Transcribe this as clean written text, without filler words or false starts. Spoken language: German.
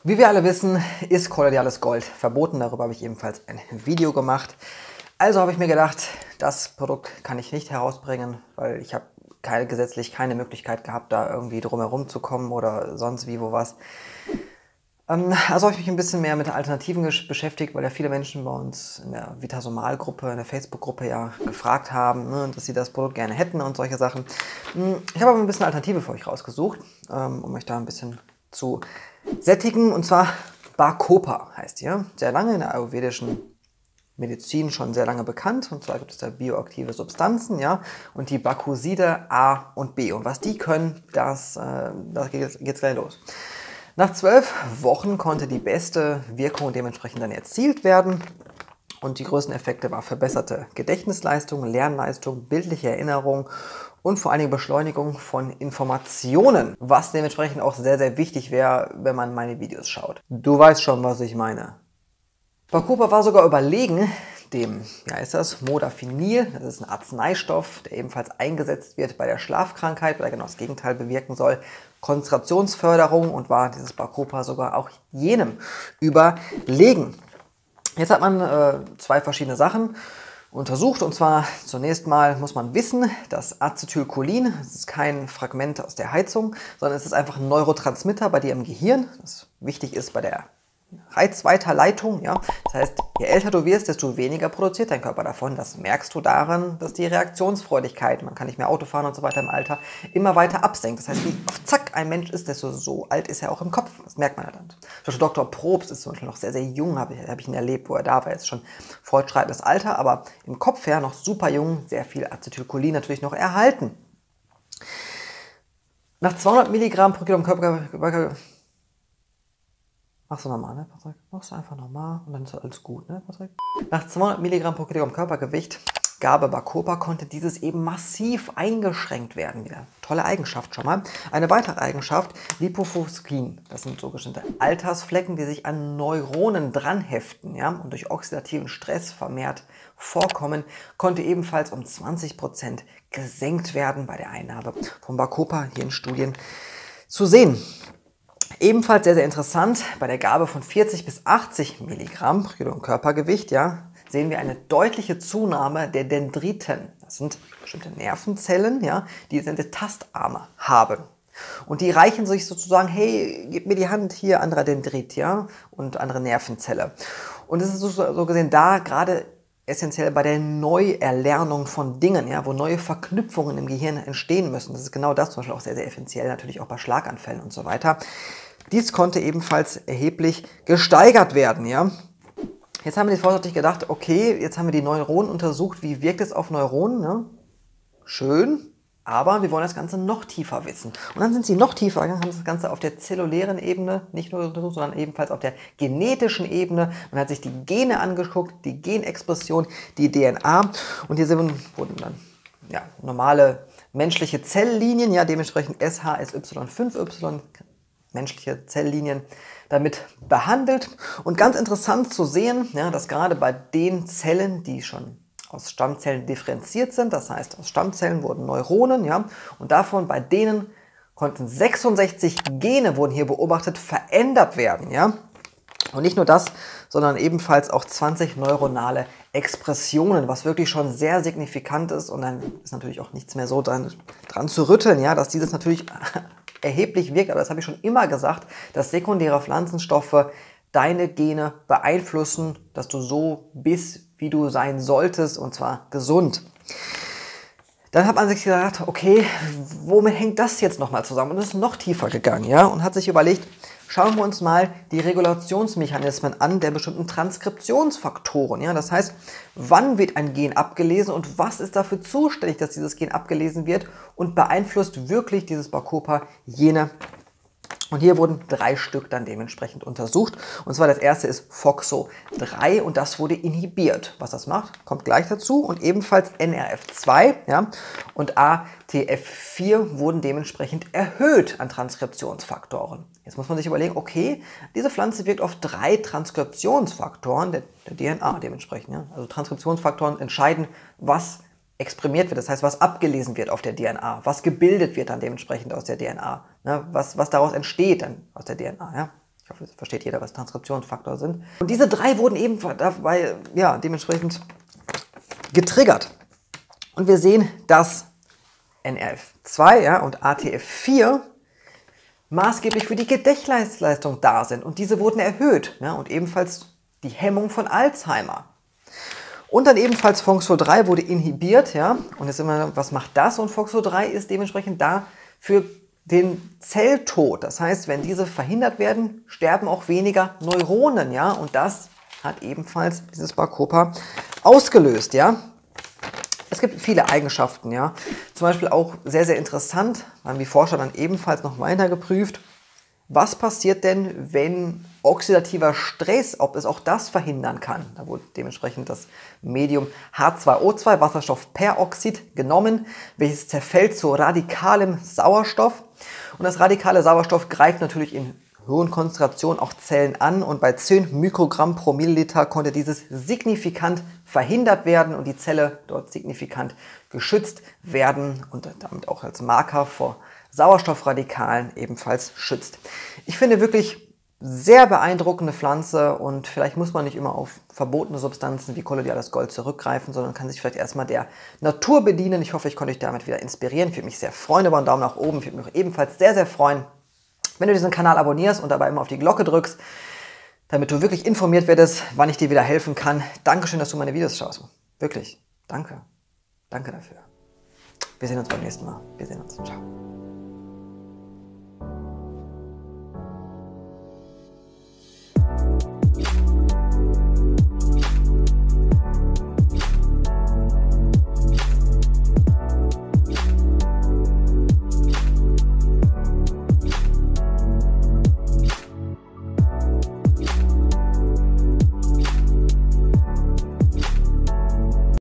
Wie wir alle wissen, ist kolloidales Gold verboten. Darüber habe ich ebenfalls ein Video gemacht. Also habe ich mir gedacht, das Produkt kann ich nicht herausbringen, weil ich habe gesetzlich keine Möglichkeit gehabt, da irgendwie drumherum zu kommen oder sonst wie wo was. Also habe ich mich ein bisschen mehr mit Alternativen beschäftigt, weil ja viele Menschen bei uns in der Vitasomal-Gruppe, in der Facebook-Gruppe ja gefragt haben, ne, dass sie das Produkt gerne hätten und solche Sachen. Ich habe aber ein bisschen Alternative für euch rausgesucht, um euch da ein bisschen zu sättigen. Und zwar Bacopa heißt hier. Sehr lange in der ayurvedischen Medizin schon sehr lange bekannt. Und zwar gibt es da bioaktive Substanzen, ja, und die Bacoside A und B. Und was die können, da geht's gleich los. Nach 12 Wochen konnte die beste Wirkung dementsprechend dann erzielt werden. Und die größten Effekte waren verbesserte Gedächtnisleistung, Lernleistung, bildliche Erinnerung und vor allen Dingen Beschleunigung von Informationen, was dementsprechend auch sehr, sehr wichtig wäre, wenn man meine Videos schaut. Du weißt schon, was ich meine. Bacopa war sogar überlegen dem, wie heißt das, Modafinil. Das ist ein Arzneistoff, der ebenfalls eingesetzt wird bei der Schlafkrankheit, weil er genau das Gegenteil bewirken soll. Konzentrationsförderung, und war dieses Bacopa sogar auch jenem überlegen. Jetzt hat man zwei verschiedene Sachen untersucht, und zwar zunächst mal muss man wissen, dass Acetylcholin, das ist kein Fragment aus der Heizung, sondern es ist einfach ein Neurotransmitter bei dir im Gehirn, das wichtig ist bei der Reizweiterleitung, ja. Das heißt, je älter du wirst, desto weniger produziert dein Körper davon. Das merkst du daran, dass die Reaktionsfreudigkeit, man kann nicht mehr Auto fahren und so weiter im Alter, immer weiter absenkt. Das heißt, wie auf Zack ein Mensch ist, desto so alt ist er auch im Kopf. Das merkt man ja dann. Zum Beispiel Dr. Probst ist zum Beispiel noch sehr, sehr jung, habe ich ihn erlebt, wo er da war. Jetzt schon fortschreitendes Alter, aber im Kopf her noch super jung, sehr viel Acetylcholin natürlich noch erhalten. Nach 200 Milligramm pro Kilogramm Körper. Machst du normal, ne, Patrick? Machst du einfach normal und dann ist alles gut, ne, Patrick? Nach 200 Milligramm pro Kilogramm Körpergewicht Gabe Bacopa konnte dieses eben massiv eingeschränkt werden wieder. Tolle Eigenschaft schon mal. Eine weitere Eigenschaft, Lipofuscin. Das sind sogenannte Altersflecken, die sich an Neuronen dranheften, ja, und durch oxidativen Stress vermehrt vorkommen, konnte ebenfalls um 20% gesenkt werden bei der Einnahme von Bacopa, hier in Studien zu sehen. Ebenfalls sehr, sehr interessant, bei der Gabe von 40 bis 80 Milligramm pro Kilogramm Körpergewicht, ja, sehen wir eine deutliche Zunahme der Dendriten. Das sind bestimmte Nervenzellen, ja, die diese Tastarme haben. Und die reichen sich sozusagen, hey, gib mir die Hand, hier anderer Dendrit, ja, und andere Nervenzelle. Und es ist so gesehen da gerade essentiell bei der Neuerlernung von Dingen, ja, wo neue Verknüpfungen im Gehirn entstehen müssen. Das ist genau das, zum Beispiel auch sehr, sehr essentiell, natürlich auch bei Schlaganfällen und so weiter. Dies konnte ebenfalls erheblich gesteigert werden, ja. Jetzt haben wir sich vorsichtig gedacht, okay, jetzt haben wir die Neuronen untersucht, wie wirkt es auf Neuronen, ne? Schön, aber wir wollen das Ganze noch tiefer wissen. Und dann sind sie noch tiefer gegangen, haben das Ganze auf der zellulären Ebene, nicht nur untersucht, sondern ebenfalls auf der genetischen Ebene. Man hat sich die Gene angeguckt, die Genexpression, die DNA, und hier wurden dann ja, normale menschliche Zelllinien, ja, dementsprechend SHSY5Y, menschliche Zelllinien, damit behandelt. Und ganz interessant zu sehen, ja, dass gerade bei den Zellen, die schon aus Stammzellen differenziert sind, das heißt, aus Stammzellen wurden Neuronen, ja, und davon bei denen konnten 66 Gene, wurden hier beobachtet, verändert werden, ja. Und nicht nur das, sondern ebenfalls auch 20 neuronale Expressionen, was wirklich schon sehr signifikant ist. Und dann ist natürlich auch nichts mehr so dran zu rütteln, ja, dass dieses natürlich erheblich wirkt, aber das habe ich schon immer gesagt, dass sekundäre Pflanzenstoffe deine Gene beeinflussen, dass du so bist, wie du sein solltest, und zwar gesund. Dann hat man sich gedacht, okay, womit hängt das jetzt nochmal zusammen? Und ist noch tiefer gegangen, ja, und hat sich überlegt, schauen wir uns mal die Regulationsmechanismen an der bestimmten Transkriptionsfaktoren. Ja? Das heißt, wann wird ein Gen abgelesen und was ist dafür zuständig, dass dieses Gen abgelesen wird, und beeinflusst wirklich dieses Bacopa jene. Und hier wurden 3 Stück dann dementsprechend untersucht. Und zwar das erste ist FOXO3 und das wurde inhibiert. Was das macht, kommt gleich dazu. Und ebenfalls NRF2, ja, und ATF4 wurden dementsprechend erhöht an Transkriptionsfaktoren. Jetzt muss man sich überlegen, okay, diese Pflanze wirkt auf 3 Transkriptionsfaktoren der DNA dementsprechend. Ja. Also Transkriptionsfaktoren entscheiden, was exprimiert wird, das heißt, was abgelesen wird auf der DNA, was gebildet wird dann dementsprechend aus der DNA, ne, was daraus entsteht dann aus der DNA. Ja. Ich hoffe, es versteht jeder, was Transkriptionsfaktor sind. Und diese 3 wurden eben dabei, ja, dementsprechend getriggert. Und wir sehen, dass NRF2, ja, und ATF4 maßgeblich für die Gedächtnisleistung da sind. Und diese wurden erhöht. Ja, und ebenfalls die Hemmung von Alzheimer. Und dann ebenfalls FOXO3 wurde inhibiert. Ja, und jetzt immer, was macht das? Und FOXO3 ist dementsprechend da für den Zelltod. Das heißt, wenn diese verhindert werden, sterben auch weniger Neuronen. Ja, und das hat ebenfalls dieses Bacopa ausgelöst. Ja. Es gibt viele Eigenschaften, ja. Zum Beispiel auch sehr, sehr interessant, haben die Forscher dann ebenfalls noch weiter geprüft, was passiert denn, wenn oxidativer Stress, ob es auch das verhindern kann. Da wurde dementsprechend das Medium H2O2, Wasserstoffperoxid, genommen, welches zerfällt zu radikalem Sauerstoff. Und das radikale Sauerstoff greift natürlich in hohen Konzentrationen auch Zellen an und bei 10 Mikrogramm pro Milliliter konnte dieses signifikant verhindert werden und die Zelle dort signifikant geschützt werden und damit auch als Marker vor Sauerstoffradikalen ebenfalls schützt. Ich finde wirklich sehr beeindruckende Pflanze und vielleicht muss man nicht immer auf verbotene Substanzen wie kolloidales Gold zurückgreifen, sondern kann sich vielleicht erstmal der Natur bedienen. Ich hoffe, ich konnte euch damit wieder inspirieren. Ich würde mich sehr freuen über einen Daumen nach oben. Ich würde mich auch ebenfalls sehr, sehr freuen, wenn du diesen Kanal abonnierst und dabei immer auf die Glocke drückst, damit du wirklich informiert wirst, wann ich dir wieder helfen kann. Dankeschön, dass du meine Videos schaust. Wirklich, danke. Danke dafür. Wir sehen uns beim nächsten Mal. Wir sehen uns. Ciao.